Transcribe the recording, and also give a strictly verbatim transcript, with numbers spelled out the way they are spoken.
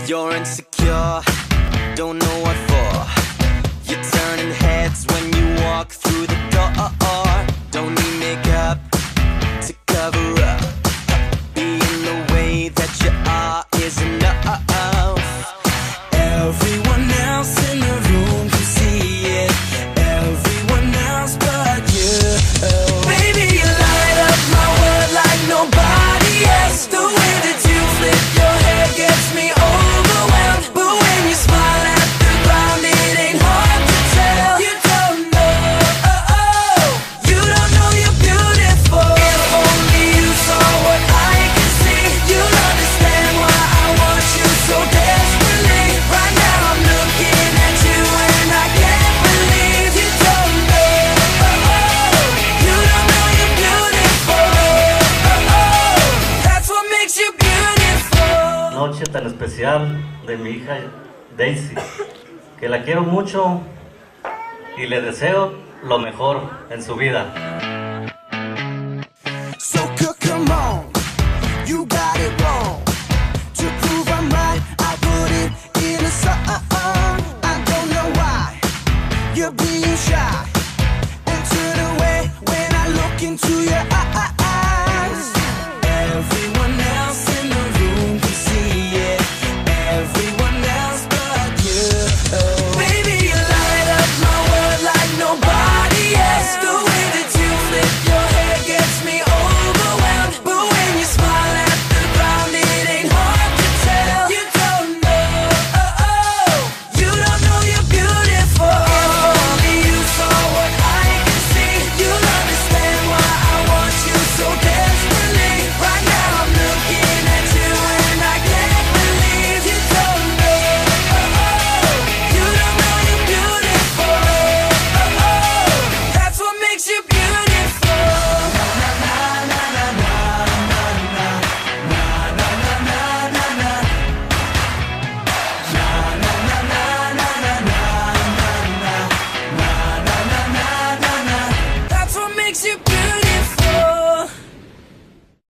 You're insecure, don't know what for. You're turning heads when you walk through the door. Don't need makeup to cover up. Being the way that you are is enough. Everyone else in the room can see it. Everyone else but you. Baby, you light up my world like nobody else. The way that you flip your hair gets me overwhelmed. But when you smile at the ground, it ain't hard to tell. You don't know, oh, oh. You don't know you're beautiful. If only you saw what I can see, you'll understand why I want you so desperately. Right now I'm looking at you and I can't believe you don't know, oh, oh. You don't know you're beautiful, oh, oh. That's what makes you beautiful. Noche tan especial de mi hija Daisy, que la quiero mucho y le deseo lo mejor en su vida. So come on, you got